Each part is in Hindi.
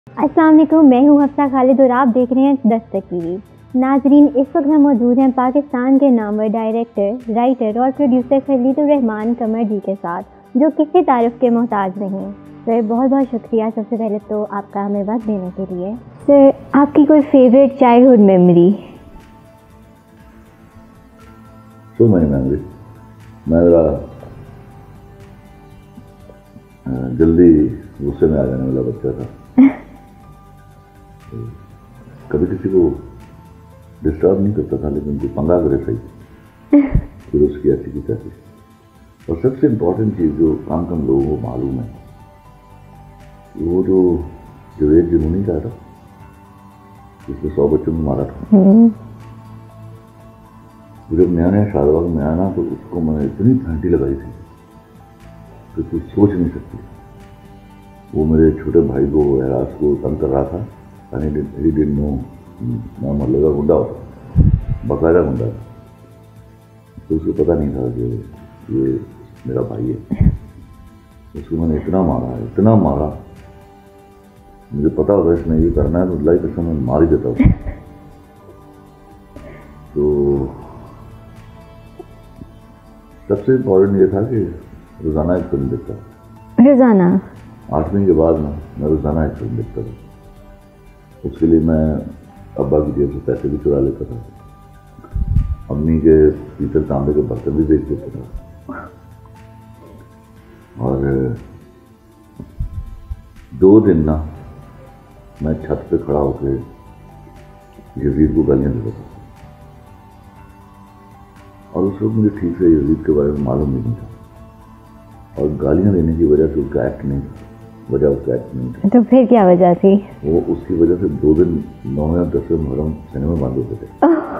अस्सलाम वालेकुम, मैं हूँ हफ्सा खालिद और आप देख रहे हैं दस्तक टीवी। नाजरीन, इस वक्त हम मौजूद हैं पाकिस्तान के नामवर डायरेक्टर, राइटर और प्रोड्यूसर खलीलुर रहमान कमर जी के साथ, जो किसी तारीफ के मोहताज नहीं। सर, बहुत बहुत शुक्रिया सबसे पहले तो आपका हमें वक्त देने के लिए। सर, आपकी कोई favourite childhood memory? So many memory. मेरा जल्दी गुस्से में आ जाने वाला बच्चा था। कभी किसी को डिस्टर्ब नहीं करता था, लेकिन कोई पंगा करे सही फिर उसकी ऐसी की तैसी। और सबसे इम्पोर्टेंट चीज़ जो काम लोगों को मालूम है, वो जो जवेद जुनूनी का था, जिसने 100 बच्चों को मारा था, जब नया नया शाहबाग में आया ना, तो उसको मैंने इतनी घंटी लगाई थी कि कुछ सोच नहीं सकती। वो मेरे छोटे भाई को, एराज को तंग कर रहा था। ही डिडंट नो, मैं मतलब का गुंडा होता, बाकायदा गुंडा था। तो उसको पता नहीं था कि ये मेरा भाई है। उसको मैंने इतना मारा, मुझे पता होता इसने ये करना है तो लाइफ कसम मैं मार ही देता हूँ। तो सबसे इम्पोर्टेंट ये था कि रोज़ाना एक फिल्म देखता था। रोज़ाना 8वीं के बाद मैं रोज़ाना एक फिल्म देखता था। उसके लिए मैं अब्बा की जेब से पैसे भी चुरा लेता था, अम्मी के पीतल तांबे के बर्तन भी बेच देता था। और 2 दिन ना मैं छत पे खड़ा होकर यजीद को गालियाँ देता था। और उस वक्त मुझे ठीक से यजीद के बारे में मालूम नहीं था, और गालियाँ देने की वजह से उसका एक्ट नहीं था। तो फिर क्या वजह थी? वो उसकी वजह से 2 दिन 9 या 10 मुहर्रम सिनेमा बंद होते थे।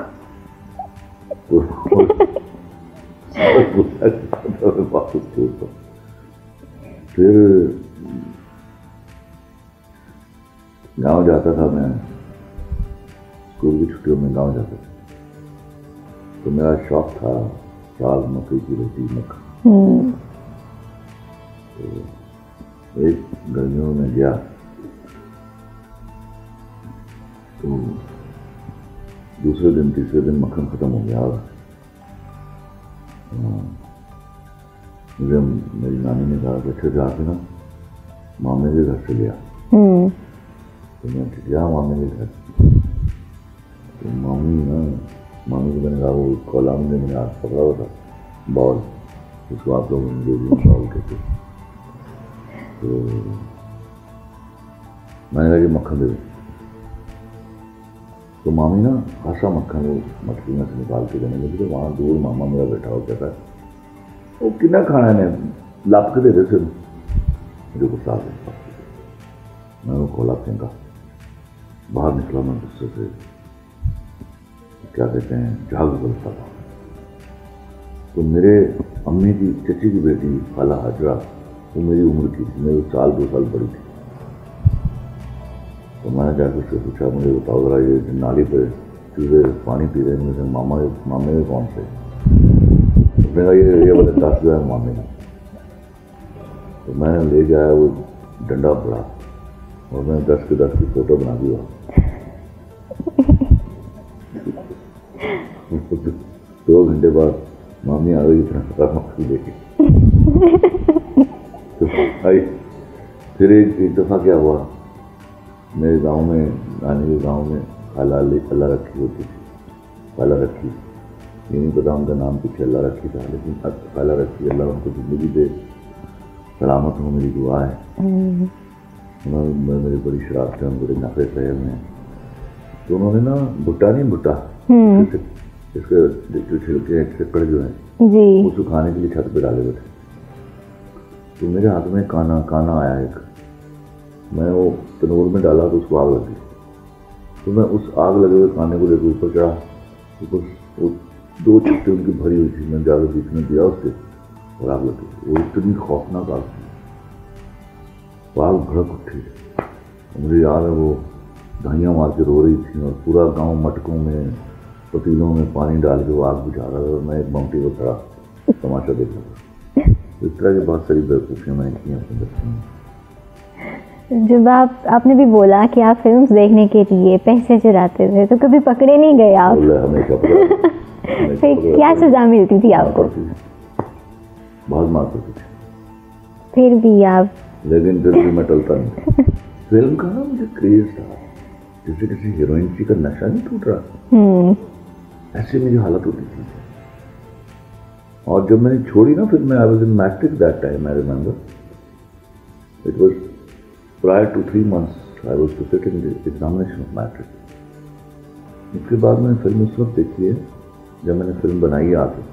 फिर गांव जाता था मैं, स्कूल की छुट्टियों में गांव जाता था। तो मेरा शौक था साग, मकई की रोटी, मक्खन। एक गर्मियों में गया तो दूसरे दिन तीसरे दिन मक्खन खत्म हो गया। और मुझे मेरी नानी ने कहा कि अच्छा जाके ना मामे के घर से लिया। तो मैं गया मामे के घर। तो मामी को मैंने कहा, वो कॉलम ने मैंने हाथ पकड़ा हुआ था बॉल, उसको आप लोगों ने दे दिया बॉल कहते। तो मैंने कहा कि मक्खन दे दो। तो मामी ना खासा मक्खन वो मटकी में से निकाल के देने लगी। तो वहाँ दूर मामा मेरा बैठा हो कहता है, वो कितना खाना ने लाप के दे दे। फिर मुझे गुस्सा आ गया, मैं वो खोला फेंका, बाहर निकला। मैं गुस्से से क्या कहते हैं झाग बोलता था। तो मेरे अम्मी की चची की बेटी खाला हाजरा, वो मेरी उम्र की थी, मेरे 2 साल बड़ी थी। तो मैंने जाकर उससे पूछा, मुझे बताओ जरा, ये नाली पे चूहे पानी पी रहे हैं, मामे के कौन से? उसने कहा ये वाले 10 जो है मामे का। तो मैंने ले गया वो डंडा पड़ा, और मैंने 10 के 10 की फोटो बना दी। 2 घंटे बाद मामी आ गई, इतना मक्खी लेके। तो भाई फिर एक दफ़ा क्या हुआ, मेरे गांव में, नानी के गांव में खाला अल्लाह रखी होती थी। खाला रखी, ये नहीं पता उनका नाम पीछे अल्लाह रखी था, लेकिन खाला रखी, अल्लाह उनको ज़िंदगी दे, सलामत हो, मेरी दुआ है। मेरी बड़ी शरारतें, बड़े नखरे सहे में। तो उन्होंने ना भुट्टा इसके जो छिलके हैं, चिक्कड़ जो है, वो सुखाने के लिए छत पे डाले हुए थे। तो मेरे हाथ में काना आया एक, मैं वो तनूर में डाला तो उसको आग लगी। तो मैं उस आग लगे हुए काने को लेकर ऊपर चढ़ा। ऊपर वो 2 चिट्टे उनकी भरी हुई थी, मैं जाकर बीच में दिया उसके, और आग लगी। वो इतनी खौफनाक आग थी, वो आग भड़क उठी। मुझे याद है वो धाइयाँ मार के रो रही थी, और पूरा गाँव मटकों में, पतीलों में पानी डाल के वो आग बुझा रहा था, और मैं एक बाउंटी पर खड़ा तमाशा देख रहा था। इस तरह की बहुत सारी बेवकूफ़ियाँ मैंने की अपने बचपन में। जब आपने भी बोला कि आप फिल्म्स देखने के लिए पैसे चुराते थे, तो कभी पकड़े नहीं गए आप? हमेशा पकड़ा। फिर क्या सजा मिलती थी आपको? बहुत मार पड़ती थी। फिर भी आप? लेकिन फिर भी मैं टलता नहीं। फिल्म का ना मुझे क्रेज था, जैसे किसी हीरोइन सी का नशा नहीं टूट रहा, ऐसे मेरी हालत होती थी। और जब मैंने छोड़ी ना, फिर मैं I was in matric that time, I remember it was prior to 3 months I was to sit in the examination of matric. उसके बाद मैंने फिल्म उस वक्त देखी है जब मैंने फिल्म बनाई आके,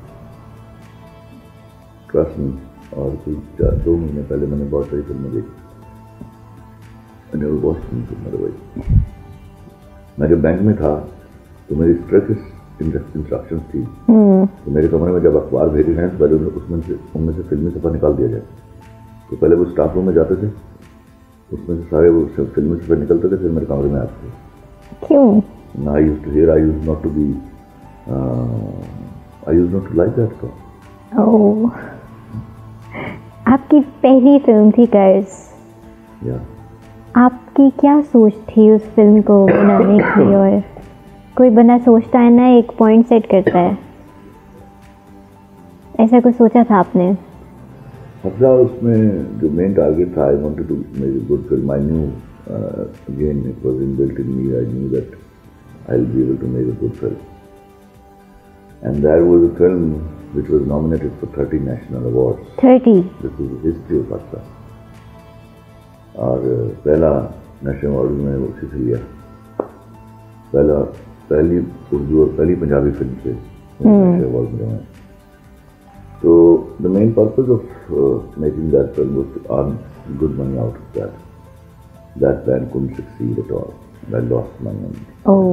ट्रस्ट मी, और कुछ 2 महीने पहले मैंने बहुत सारी फिल्में देखी। मैंने वो बहुत सुनी फिल्म भाई। मैं जब बैंक में था तो मेरी स्ट्रिक्ट इंस्ट्रक्शंस थी, तो मेरे कमरे में जब अखबार भेजे हैं तो पहले उनमें से फिल्मी सफ़ा निकाल दिया जाए। तो पहले वो स्टाफ रूम में जाते थे, उसमें से सारे वो फिल्मी सफ़ा निकलते थे, फिर मेरे कमरे में आते थे। क्यों? I used not to like that song. Oh. आपकी पहली फिल्म थी कर्ज। आपकी क्या सोच थी उस फिल्म को बनाने की? और कोई बंदा सोचता है ना, एक पॉइंट सेट करता है, ऐसा कुछ सोचा था आपने? अच्छा, उसमें जो मेन टारगेट था, I wanted to make a good film. I knew again it was inbuilt in me, I knew that I'll be able to make a good film. And there was a film which was nominated for 30 national awards. 30? This is the history of Pakistan. और पहला नेशनल अवार्ड में उसी से लिया, पहली उर्दू और पहली पंजाबी फिल्म से नेशनल अवार्ड मिला है। So the main purpose of making that film was to earn good money out of that. That plan couldn't succeed at all. I lost money on it. Oh.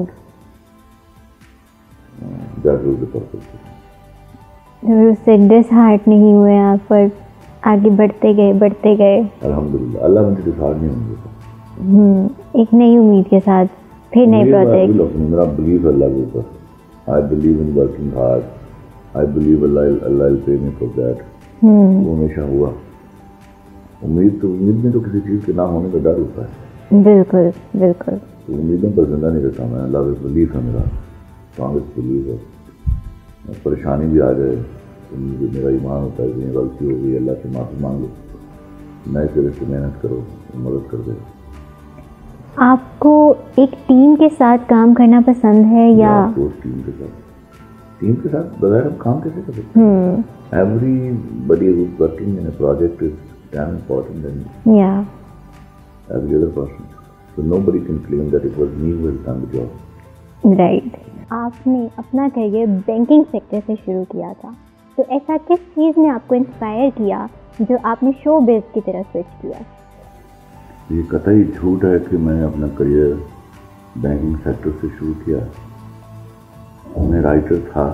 That was the purpose. उससे डिसहार्ट नहीं हुए आप और आगे बढ़ते गए? अल्हम्दुलिल्लाह, अल्लाह मुझे डिसहार्ट नहीं होने। एक नई उम्मीद के साथ फिर नए प्रोजेक्ट। मेरा बिलीव अल्लाह के ऊपर, I believe in working hard, I believe Allah will pay me for that. वो हमेशा हुआ। उम्मीद में तो किसी चीज़ के ना होने का डर होता है। बिल्कुल बिल्कुल। तो उम्मीदों पर जिंदा नहीं रहता मैं, अल्लाह पे बिलीव है मेरा, स्ट्रॉन्गेस्ट बिलीव है। परेशानी भी आ जाए तो मेरा ईमान होता है कि गलती हो गई, अल्लाह से माफ़ी मांग लो, नए सिरे से मेहनत करो, मदद कर दे। आपको एक टीम के साथ काम करना पसंद है या? टीम के साथ बगैर हम काम कैसे कर सकते हैं? Everybody who's working in a project is damn important than every other person. So nobody can claim that it was me who has done the job. Right. आपने अपना करियर बैंकिंग सेक्टर से शुरू किया था, तो ऐसा किस चीज़ ने आपको इंस्पायर किया जो आपने शो बेस की तरफ स्विच किया? ये कतई झूठ है कि मैंने अपना करियर बैंकिंग सेक्टर से शुरू किया। मैं राइटर था,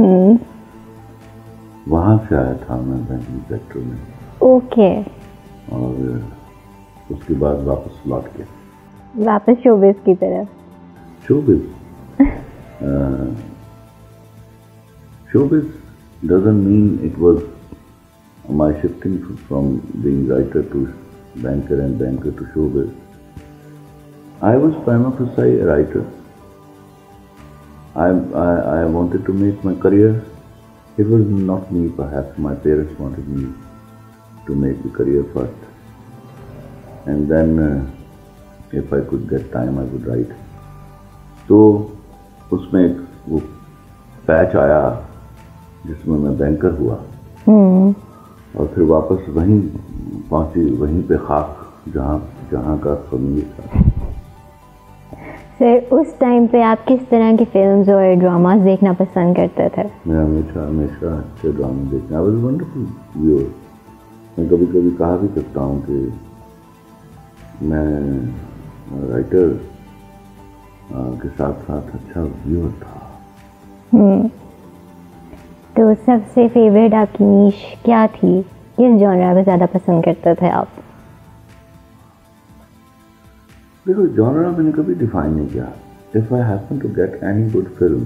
वहाँ से आया था मैं बैंकिंग सेक्टर में। ओके। और उसके बाद वापस लौट के वापस शोबिज़ की तरफ। Showbiz doesn't mean it was my shifting from being writer to banker and banker to showbiz. I was prima facie a writer. I wanted to make my career. It was not me, perhaps my parents wanted me to make the career first, and then if I could get time I would write. तो उसमें एक वो पैच आया जिसमें मैं बैंकर हुआ, और फिर वापस वहीं पहुंची, वहीं पे खाक जहाँ का फ़मीर था। सर, उस टाइम पे आप किस तरह की फिल्म्स और ड्रामास देखना पसंद करते थे? मैं हमेशा अच्छे ड्रामा देखना। I was wonderful viewer. मैं कभी कभी कहा भी करता हूँ कि मैं राइटर के साथ साथ अच्छा व्यूअर था। तो सबसे फेवरेट आपकी नीश क्या थी? किस जॉनरा को ज़्यादा पसंद करते थे आप? देखो, जॉनरा मैंने कभी डिफाइन नहीं किया। If I happen to get any good film,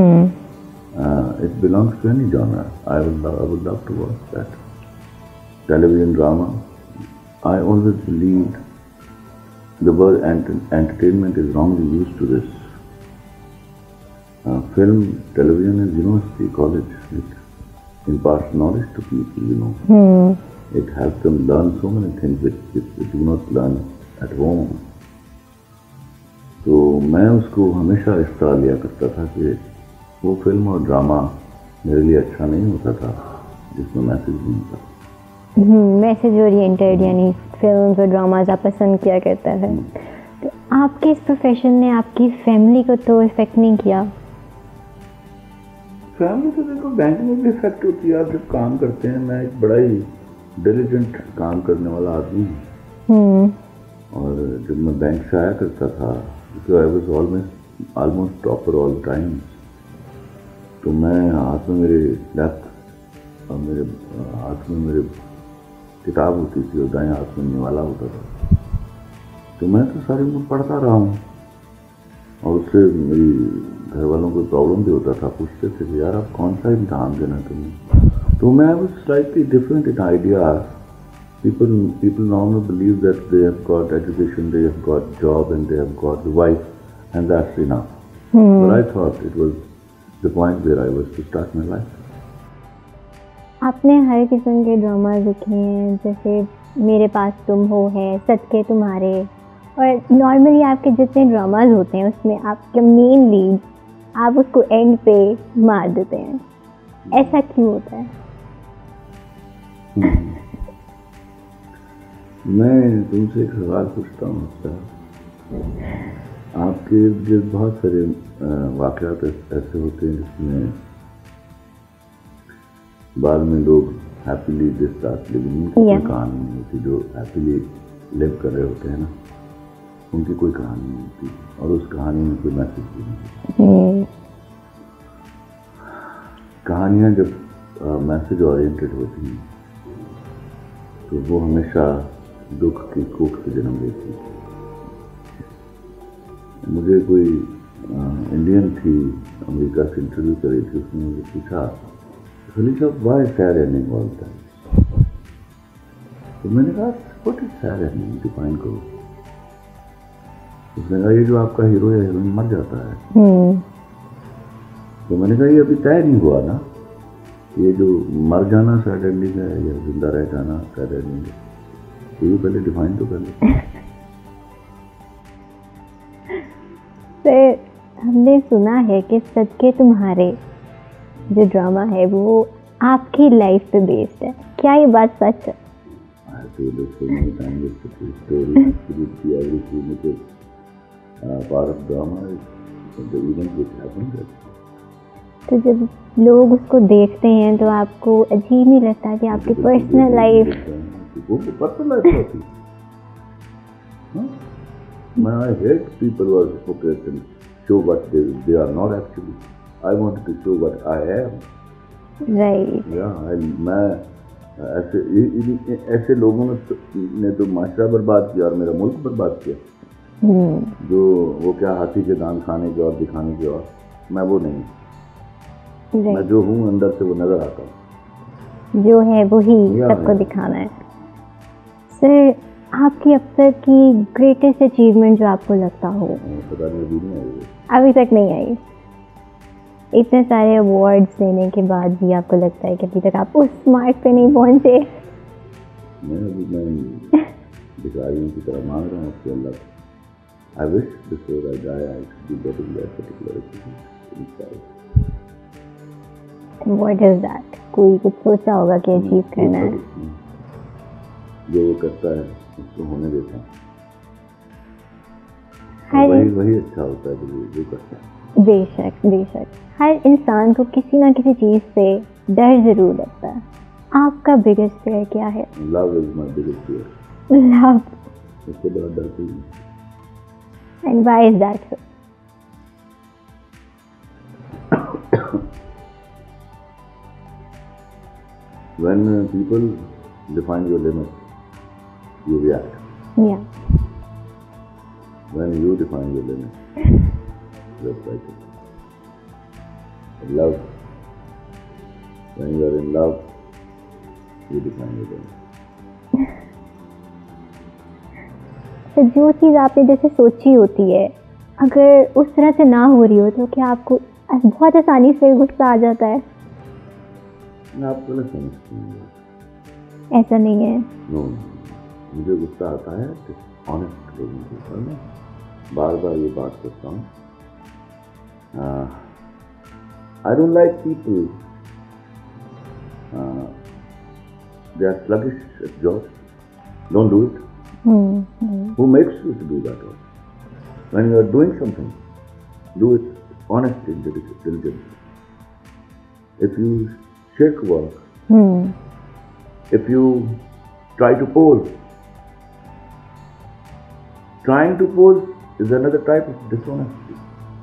it belongs to any genre, I would love to watch that. Television drama, I always believed the word entertainment is wrongly used to this. Film, television is university, college. It imparts knowledge to people, you know. It helps them learn so many things which they do not learn at home. तो मैं उसको हमेशा इस तरह लिया करता था कि वो फिल्म और ड्रामा मेरे लिए अच्छा नहीं होता था जिसमें मैसेज नहीं होता। मैसेज ओरिएंटेड यानी फिल्म्स और ड्रामाज आप पसंद किया करता है। तो आपके इस प्रोफेशन ने आपकी फैमिली को तो इफेक्ट नहीं किया? फैमिली तो देखो बैंक में भी इफेक्ट होती है। आप जब काम करते हैं, मैं एक बड़ा ही डिलिजेंट काम करने वाला आदमी हूँ, और जब मैं बैंक से आया करता था, because I was almost proper all time, तो मैं हाथ में मेरे लैप और मेरे हाथ में मेरे किताब होती थी और दाएं हाथ में निवाला होता था, तो मैं तो सारी उम्र पढ़ता रहा हूँ। और उससे मेरी घर वालों को प्रॉब्लम भी होता था, पूछते थे कि यार आप कौन सा इम्तहान देना तुम्हें। तो मैं was slightly different in idea. People normally believe that they have got education, they have got job, and they have got the wife, and that's enough. But I thought it was the point where I was to start my life. आपने हर किस्म के ड्रामा देखे हैं, जैसे मेरे पास तुम हो है, सदके तुम्हारे, और नॉर्मली आपके जितने ड्रामाज होते हैं उसमें आपके मेन लीड आप उसको एंड पे मार देते हैं, ऐसा क्यों होता है? मैं तुमसे एक सवाल पूछता हूँ सर। आपके जो बहुत सारे वाक़यात ऐसे होते हैं जिसमें बाद में लोग हैप्पीली डिस्टार्ट लिविंग, उनकी कोई कहानी नहीं होती। जो हैप्पीली लिव कर रहे होते हैं ना, उनकी कोई कहानी नहीं होती, और उस कहानी में कोई मैसेज भी नहीं होता। कहानियाँ जब मैसेज ओरिएंटेड होती हैं तो वो हमेशा दुख की कोख से जन्म लेती है। मुझे कोई इंडियन थी, अमेरिका से इंटरव्यू कर रही थी, उसने मुझे पूछा, Khalifa why sad ending all the time? तो मैंने कहा what is sad ending, define करो। उसने कहा ये जो आपका हीरो या हीरोइन मर जाता है। तो मैंने कहा ये अभी तय नहीं हुआ ना, ये जो मर जाना सैड एंडिंग है या जिंदा रह जाना सैड एंडिंग है, ये पहले डिफाइन तो कर लो। सर, हमने सुना है कि सदके तुम्हारे जो ड्रामा है वो आपकी लाइफ पे बेस्ड है, क्या ये बात सच है? तो जब लोग उसको देखते हैं तो आपको अजीब नहीं लगता कि आपकी personal life I hate people who are hypocrites and show what they are not actually. I wanted to show what I am. Right. Yeah, मैं ऐसे लोगों ने तो माशरा बर्बाद किया और मेरा मुल्क बर्बाद किया। जो वो क्या हाथी के दांत खाने के और दिखाने के, और मैं वो नहीं। Right. मैं जो हूँ अंदर से वो नजर आता हूँ, जो है वही सबको दिखाना है। सर, आपकी अब तक की ग्रेटेस्ट अचीवमेंट जो आपको लगता हो? पता नहीं, अभी नहीं आई। अभी तक नहीं आई? इतने सारे अवार्ड्स लेने के बाद भी आपको लगता है कि अभी तक आप उस मार्क पे नहीं पहुंचे? मैं भिखारियों की तरह मांग रहा हूँ आपसे अल्लाह। I wish before I die I should be getting that particular achievement. What is that? कोई कुछ सोचा होगा कि अचीव करना है? जो वो करता है उसको होने देता है, वही अच्छा होता है जो करता है। बेशक बेशक, हर इंसान को किसी ना किसी चीज से डर जरूर लगता है। आपका बिगेस्ट फियर क्या है? Love is my biggest fear. Love? इससे बड़ा डर कोई नहीं। And why is that? When people define your limits, you react. Yeah. When you define your limits, just like it. Love. When you are in love, you define your limits. तो जो चीज़ आपने जैसे सोची होती है, अगर उस तरह से ना हो रही हो तो क्या आपको बहुत आसानी से गुस्सा आ जाता है? आप गलत समझती हैं। ऐसा नहीं है। नो, मुझे गुस्सा आता है ऑनेस्ट लोगों के ऊपर। मैं बार बार ये बात करता हूँ, I don't like people they are sluggish at jobs. Don't do it. Who makes you to do that? When you are doing something, do it honestly, diligently. If you shirk work, if you try to pose, trying to pose is another type of dishonesty.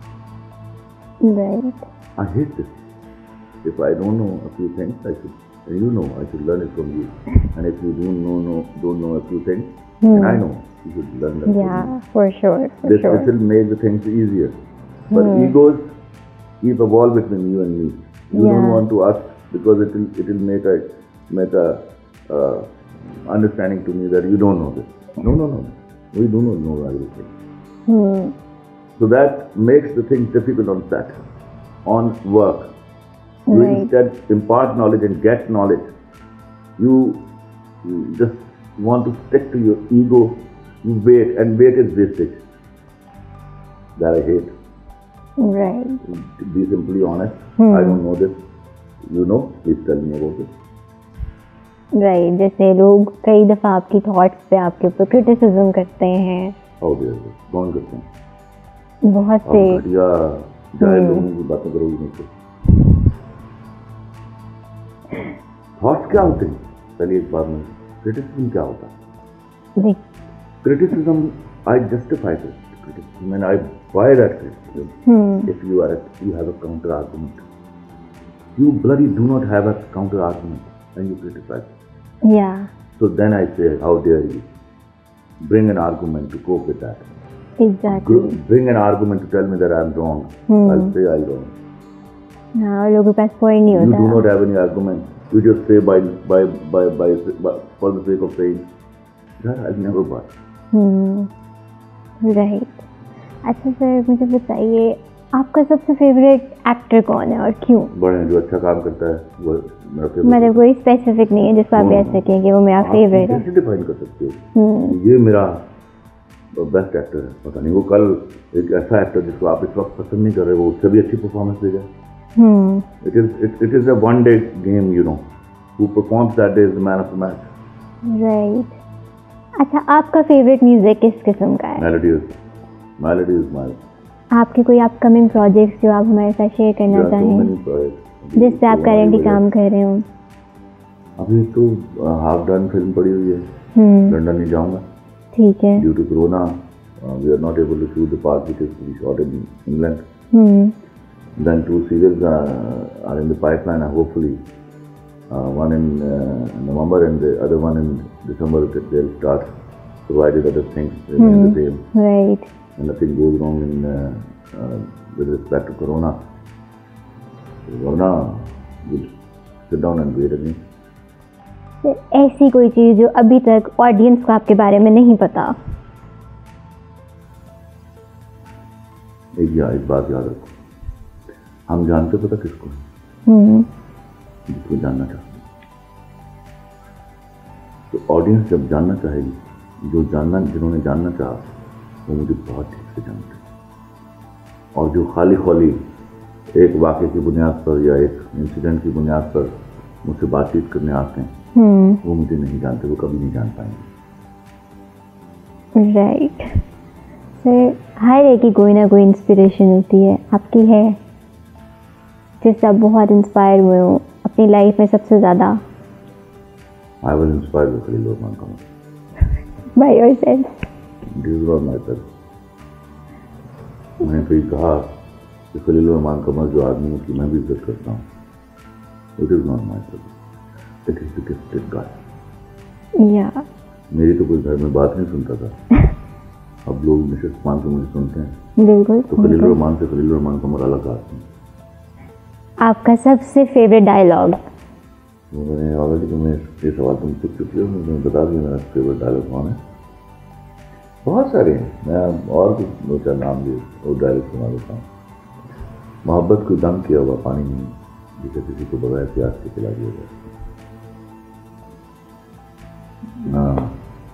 Right. I hate this. If I don't know a few things, I should learn it from you. And if you don't know a few things, then I know you should learn that. Yeah, for sure. This will make the things easier. But egos keep a wall between you and me. You don't want to ask because it will make a understanding to me that you don't know this. No. We do not know everything. So that makes the things difficult on set, on work. You instead impart knowledge and get knowledge. You just want to stick to your ego. You wait, and wait is wastage. That I hate. Right. Be simply honest. I don't know this. You know, please tell me about it. Right. जैसे लोग कई दफ़ा आपकी थॉट्स पे आपके ऊपर क्रिटिसिज्म करते हैं। कौन करते हैं? बहुत से घटिया जाए लोगों की बातें करोगी मुझसे। थॉट्स क्या होते हैं? पहले एक बार में क्रिटिसिज्म क्या होता है? Criticism, I justify criticism and I buy that criticism. If you have a counter argument, you bloody do not have a counter argument and you criticize. Yeah. So then I say, how dare you? Bring an argument to cope with that. Exactly. Bring an argument to tell me that I'm wrong. I'll say I'm wrong. हाँ, लोगों के पास पॉइंट नहीं होता। You do not have any argument. You just say by for the sake of saying that I'll never buy. Right. अच्छा सर, मुझे बताइए आपका सबसे फेवरेट एक्टर कौन है और क्यों? बड़े जो अच्छा काम करता है वो मेरा फेवरेट। मतलब कोई स्पेसिफिक नहीं है जिसको आप कह सकें कि वो मेरा फेवरेट है? कैसे डिफाइन कर सकते हो? ये मेरा बेस्ट एक्टर है। पता नहीं वो कल एक ऐसा एक्टर जिसको आप इस वक्त पसंद नहीं कर रहे वो उससे भी अच्छी परफॉर्मेंस देगा। It is a one day game, you know. Who performs that day is the man of the match. Right. अच्छा, आपका फेवरेट म्यूजिक किस किस्म का है? Melody is my. आपके कोई अपकमिंग प्रोजेक्ट्स जो आप हमारे साथ शेयर करना चाहें, जिस पे आप करेंटली काम कर रहे हो? अभी तो हाफ डन फिल्म पड़ी हुई है, लंदन नहीं जाऊंगा। ठीक है। Due to Corona, we are not able to shoot the part which is to be shot in England. Then 2 series are in the pipeline. Hopefully, one in November and the other one in December. They'll start, provided other things remain the same. Right. And nothing goes wrong with respect to Corona. Corona, we'll sit down and wait again. ऐसी कोई चीज़ जो अभी तक ऑडियंस को आपके बारे में नहीं पता? एक बात याद रखो, हम जानते पता किसको? जिसको जानना चाहते। तो ऑडियंस जब जानना चाहेगी, जिन्होंने जानना चाहा वो मुझे बहुत ठीक से जानते हैं। और जो खाली एक वाक़े की बुनियाद पर या एक इंसिडेंट की बुनियाद पर मुझसे बातचीत करने आते हैं, वो मुझे नहीं जानते, वो कभी नहीं जान पाएंगे। राइट। सर, हर एक की कोई ना कोई इंस्पिरेशन होती है, आपकी है जिससे आप बहुत इंस्पायर हुए हो अपनी लाइफ में सबसे ज़्यादा? I was inspired by Khalil Rahman Qamar. By yourself? This is not myself. मैंने कहीं कहा कि खलील रहमान कमर जो आदमी की मैं भी इज्जत करता हूँ, it is not myself. It is the gifted guy. Yeah. मेरी तो कोई घर में बात नहीं सुनता था। अब लोग मिसेस मान से मुझे सुनते हैं। बिल्कुल। तो खलील रहमान से खलील रहमान कमर अलग आते हैं। आपका सबसे फेवरेट डायलॉग? मैंने ऑलरेडी तुम्हें ये सवाल तुम पूछ चुके हो, मैंने बता दिया मेरा फेवरेट डायलॉग कौन है। बहुत सारे हैं, मैं और कुछ दो चार नाम भी वो डायरेक्ट सुना देता हूँ। मोहब्बत को दम किया हुआ पानी नहीं, जिसे किसी को बगैर प्यास के पिला दिया जाए। हाँ,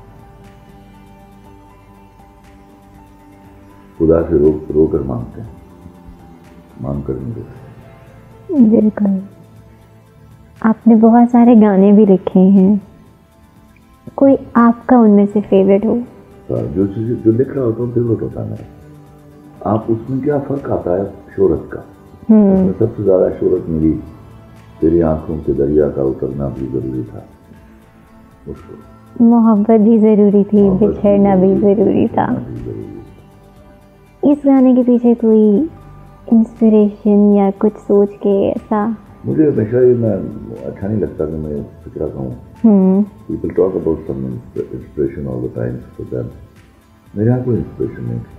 खुदा से रो कर मांगते हैं, मांग कर नहीं देते। बिल्कुल। आपने बहुत सारे गाने भी लिखे हैं, कोई आपका उनमें से फेवरेट हो? जो लिख रहा होता है फेवरेट होता है मेरा। आप उसमें क्या फर्क आता है शोहरत का? उसमें सबसे ज्यादा शोहरत मिली, तेरी आंखों के दरिया का उतरना भी जरूरी था। उसको मोहब्बत भी जरूरी थी, बिछड़ना भी जरूरी था। इस गाने के पीछे कोई इंस्पिरेशन या कुछ सोच के ऐसा? मुझे हमेशा ही मैं अच्छा नहीं लगता कि मैं फिक्रा कहूँ। People talk about some inspiration all the time, तो दैट मेरे यहाँ कोई इंस्पिरेशन नहीं थी।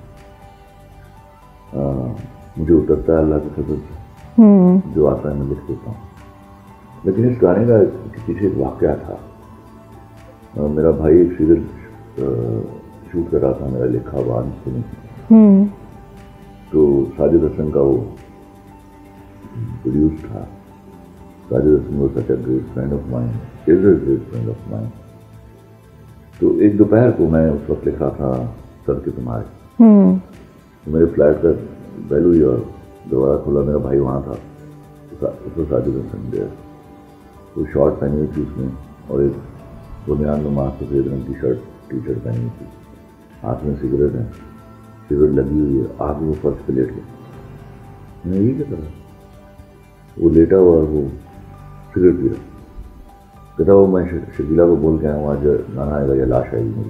मुझे उतरता है अल्लाह के फजल से, जो आता है मैं लिख देता हूँ। लेकिन इस गाने का पीछे एक वाक़या था। मेरा भाई एक सीरियल शूट कर रहा था, मेरा लिखा हुआ सुनी। तो साजिद हसन का वो प्रोड्यूस था। साजिद हसन वो such a great friend of mine, is a great friend of mine. तो एक दोपहर को मैं उस वक्त लिख रहा था सर के तुम्हारे। तो मेरे फ्लैट का बेल हुई और दरवाजा खोला, मेरा भाई वहाँ था। उसको साजिद हसन दिया, वो शॉर्ट पहनी हुई थी उसने, और एक बुनियान नुमा सफेद रंग की टी शर्ट पहनी हुई थी, हाथ में सिगरेट है, सिगरेट लगी हुई है, आग वो फर्श पे लेट गया। मैंने ये क्या करा? वो लेटा हुआ वो सिगरेट पी रहा। कहता वो मैं शकीला को बोल के आया हूँ, आज गाना आएगा या लाश आएगी मेरी।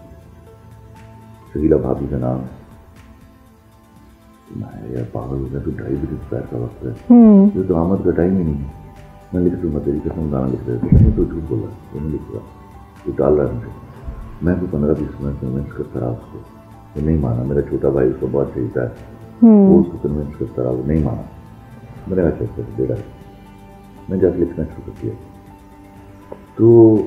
शकीला भाभी का नाम है। मैं यार पागल हो गया, तो 2:30 बजे दोपहर का वक्त है, ये तो आमद का टाइम ही नहीं है। मैं लिख दूँगा, तेरी कसम गाना लिख रहे थे। नहीं तो झूठ बोल रहा है, तो नहीं लिख रहा, तो टाल रहा है मुझे। मैं तो 15-20 मिनट कन्विंस करता रहा उसको, वो नहीं माना। मेरा छोटा भाई उसको बहुत चाहता है, वो उसको कन्विंस करता रहा, वो नहीं माना। मैंने कहा चल दे रहा है, मैं जाकर लिखना शुरू कर दिया। तो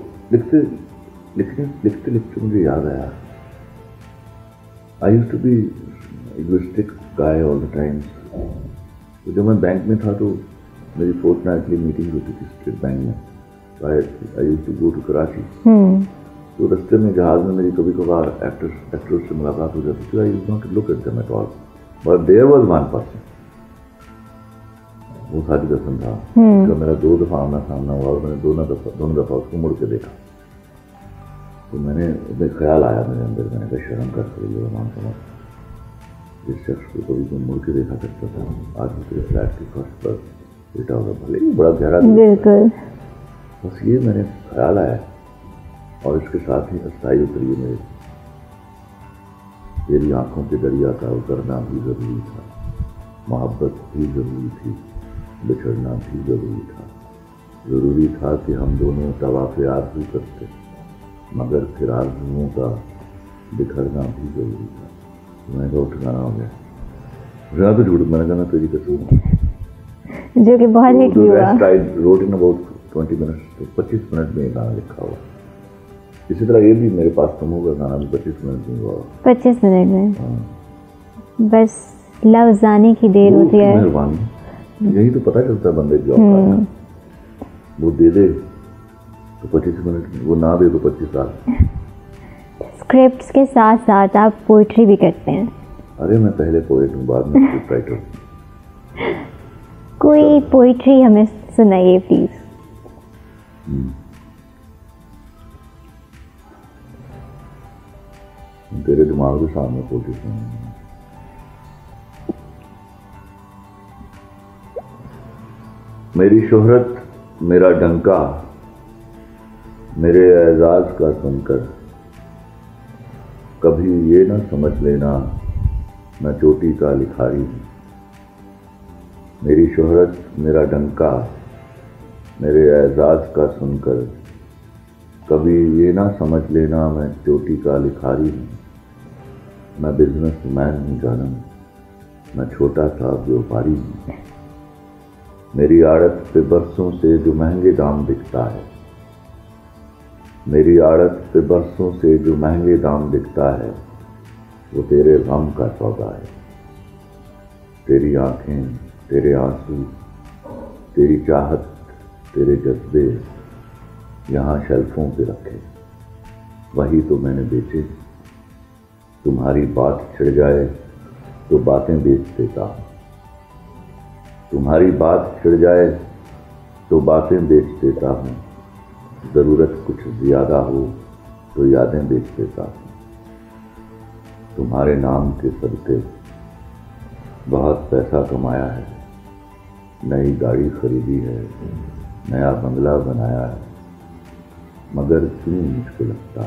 लिखते मुझे याद आया, I used to be egoistic guy all the times. तो जब मैं बैंक में था तो मेरी फोर्टनाइटली मीटिंग होती थी स्टेट बैंक में। I used to go to Karachi. तो रास्ते में जहाज में मेरी कभी कभार एक्टर्स से मुलाकात हो जाती थी। I used not look at them at all, but there was one person, वो साजिद हसन था। तो मेरा 2 दफ़ा आमना सामना हुआ और मैंने दोनों दफ़ा उसको मुड़ के देखा। तो मैंने ख्याल आया मेरे अंदर, मैंने कहा शर्म कर रही है मान समझ, जिस शख्स को कभी तुम मुड़ के देखा करता था, आज वो तेरे फ्लैट के फर्श पर बेटा होगा, भले ही बड़ा गहरा। बिल्कुल, बस ये मैंने ख्याल आया, और इसके साथ ही अस्थाई उतरी मेरे, तेरी आंखों के दरिया का उतरना भी जरूरी था, मोहब्बत भी जरूरी थी, बिछड़ना भी जरूरी था। जरूरी था कि हम दोनों तवाफ़े आरज़ू करते, मगर फिर आरज़ुओं का बिखरना भी जरूरी था। मैंने कहा ठिकाना हो गया, मुझे तो झूठ, मैंने कहा तेरी कसम, जो कि बहुत हिट हुआ। I wrote in about 20 minutes, तो 25 मिनट में गाना लिखा हुआ। इसी तरह ये भी मेरे पास तुम होगा गाना भी 25 मिनट में हुआ। 25 मिनट में? हाँ। बस लफ्ज़ आने की देर होती है। मेहरबानी, यही तो पता चलता है बंदे जॉब करना। वो दे दे तो 25 मिनट, वो ना दे तो 25 साल। स्क्रिप्ट्स के साथ साथ आप पोइट्री भी करते हैं? अरे मैं पहले पोएट हूँ, बाद में स्क्रिप्ट राइटर। कोई पोइट्री हमें सुनाइए प्लीज। तेरे दिमाग के सामने पोइट्री सुनाई। मेरी शोहरत मेरा डंका, मेरे एजाज का सुनकर कभी ये ना समझ लेना मैं चोटी का लिखारी हूँ। मेरी शोहरत मेरा डंका, मेरे एजाज का सुनकर कभी ये ना समझ लेना मैं चोटी का लिखारी हूँ। मैं बिजनेस मैन हूँ जानम, मैं छोटा सा व्यापारी हूँ। मेरी आड़त पे बरसों से जो महंगे दाम बिकता है, मेरी आड़त पे बरसों से जो महंगे दाम बिकता है, वो तेरे गम का सौदा है। तेरी आंखें, तेरे आंसू, तेरी चाहत, तेरे जज्बे यहाँ शेल्फों पे रखे, वही तो मैंने बेचे। तुम्हारी बात छिड़ जाए तो बातें बेच देता हूँ। तुम्हारी बात छिड़ जाए तो बातें बेच देता हूँ। ज़रूरत कुछ ज़्यादा हो तो यादें बेच देता हूँ। तुम्हारे नाम के सदक़े बहुत पैसा कमाया है, नई गाड़ी खरीदी है, नया बंगला बनाया है, मगर क्यों मुझको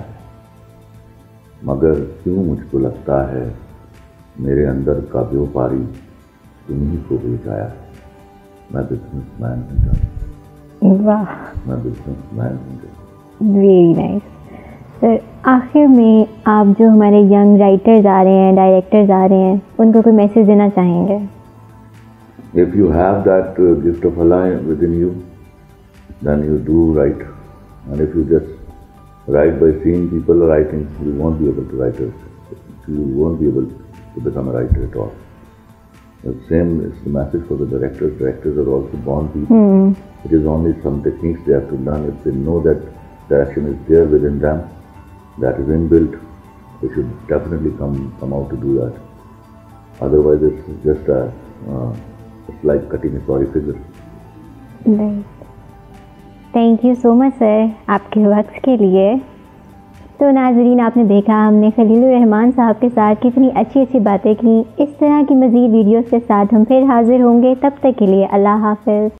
लगता है मेरे अंदर का व्यापारी तुम्हीं को बेचाया है। मैं बिजनेसमैन हूँ जान। वाह, मैं बिजनेसमैन हूँ जान। Very nice sir. आखिर में आप जो हमारे यंग राइटर्स आ रहे हैं, डायरेक्टर्स आ रहे हैं, उनको कोई मैसेज देना चाहेंगे? If you have that gift of Allah within you, then you do write. And if you just write by seeing people writing, you won't be able to write it. You won't be able to become a writer at all. The same is the message for the directors. Directors are also born people. It is only some techniques they have to learn. If they know that direction is there within them, that is inbuilt, they should definitely come out to do that. Otherwise, it's just it's like cutting a sorry figure. Right. Thank you so much sir आपके वक्त के लिए। तो नाजरीन, आपने देखा हमने खलीलुर रहमान साहब के साथ कितनी अच्छी अच्छी बातें की। इस तरह की मज़ीद वीडियोस के साथ हम फिर हाजिर होंगे। तब तक के लिए अल्लाह हाफ़िज़।